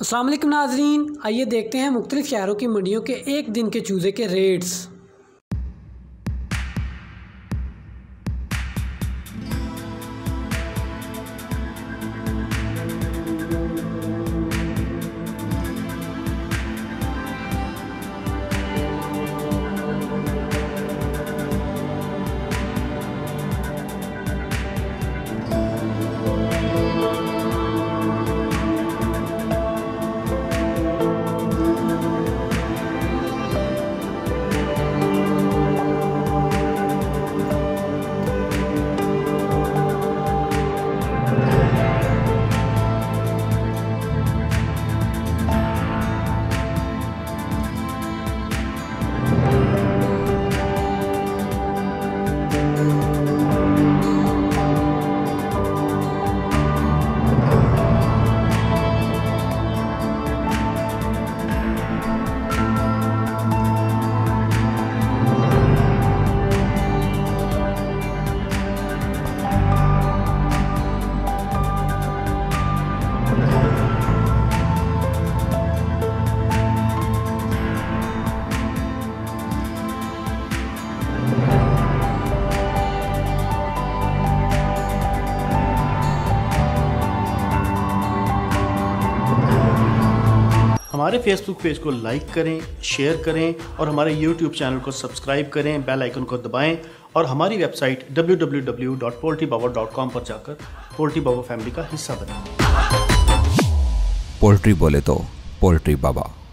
अस्सलाम वालेकुम नाज़रीन, आइए देखते हैं मुख्तलिफ शहरों की मंडियों के एक दिन के चूज़े के रेट्स। हमारे फेसबुक पेज को लाइक करें, शेयर करें और हमारे यूट्यूब चैनल को सब्सक्राइब करें, बेल आइकन को दबाएं और हमारी वेबसाइट www.poultrybaba.com पर जाकर पोल्ट्री बाबा फैमिली का हिस्सा बनें। पोल्ट्री बोले तो पोल्ट्री बाबा।